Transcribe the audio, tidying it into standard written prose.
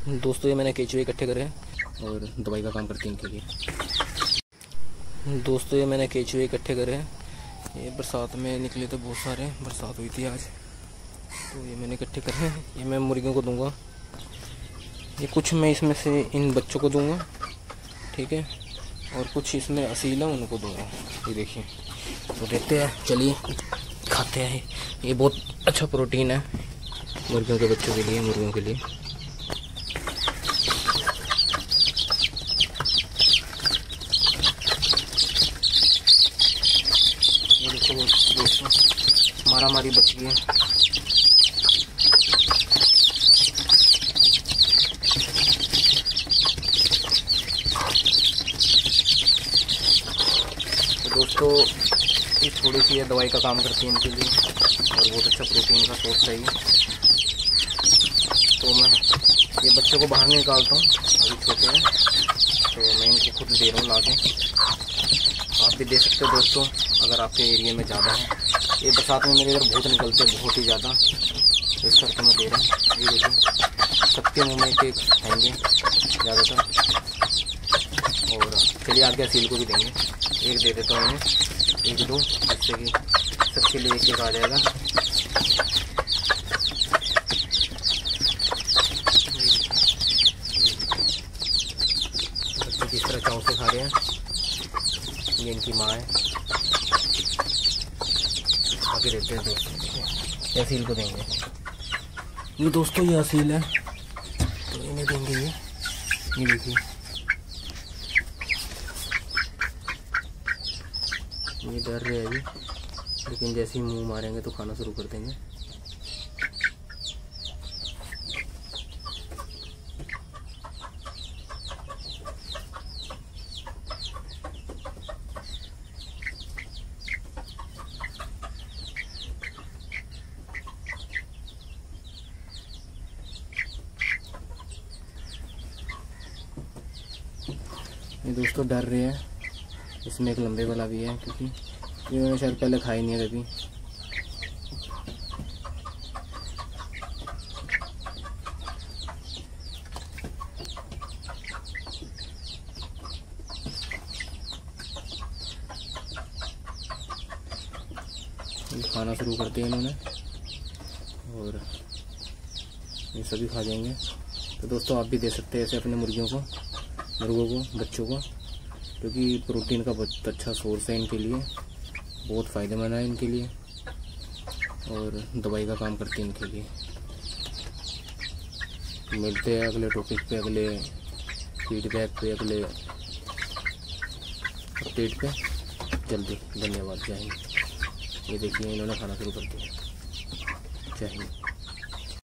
दोस्तों ये मैंने केचुए इकट्ठे करे हैं और दवाई का काम करती हैं इनके लिए। दोस्तों ये मैंने केचुए इकट्ठे करे हैं, ये बरसात में निकले थे, बहुत सारे बरसात हुई थी आज, तो ये मैंने इकट्ठे करे हैं। ये मैं मुर्गियों को दूंगा, ये कुछ मैं इसमें से इन बच्चों को दूंगा, ठीक है, और कुछ इसमें असील है उनको दूंगा। ये देखिए, तो देखते हैं, चलिए खाते हैं। ये बहुत अच्छा प्रोटीन है मुर्गियों के बच्चों के लिए, मुर्गियों के लिए। ये देखो दोस्तों, मारामारी बच गई है। तो दोस्तों ये थोड़ी सी है, दवाई का काम करती है इनके लिए और बहुत अच्छा प्रोटीन का सोर्स है ये। तो मैं ये बच्चों को बाहर नहीं निकालता हूँ, अभी छोटे हैं, तो मैं इनको खुद दे रहा हूँ ला के। आप भी दे सकते हो दोस्तों, अगर आपके एरिया में ज़्यादा है। ये बरसात में मेरे इधर बहुत निकलते हैं, बहुत ही ज़्यादा, तो इस करके मैं दे रहा हूँ। ये देखिए, सबके मुँह में एक खाएँगे ज़्यादातर। और चलिए आगे असील को भी देंगे, एक दे देता हूँ इन्हें, 1-2, जिससे कि सबके लिए एक आ जाएगा। बच्चे किस तरह चाव से खा रहे हैं। ये इनकी माँ है, आगे देते हैं दोस्तों, असील को देंगे। ये दोस्तों ये असील है, तो इन्हें देंगे ये देखिए, ये डर रहे हैं अभी, लेकिन जैसे ही मुंह मारेंगे तो खाना शुरू कर देंगे। ये दोस्तों डर रहे हैं, इसमें एक लंबे वाला भी है, क्योंकि इन्होंने शायद पहले खाई नहीं है कभी। ये खाना शुरू करते हैं इन्होंने और ये सभी खा जाएंगे। तो दोस्तों आप भी दे सकते हैं ऐसे अपने मुर्गियों को, मुर्गों को, बच्चों को, क्योंकि प्रोटीन का बहुत अच्छा सोर्स है इनके लिए, बहुत फ़ायदेमंद है इनके लिए और दवाई का काम करती है इनके लिए। मिलते हैं अगले टॉपिक पे, अगले फीडबैक पे, अगले अपडेट पे जल्दी। धन्यवाद, जय हिंद। ये देखिए इन्होंने खाना शुरू कर दिया। जय हिंद।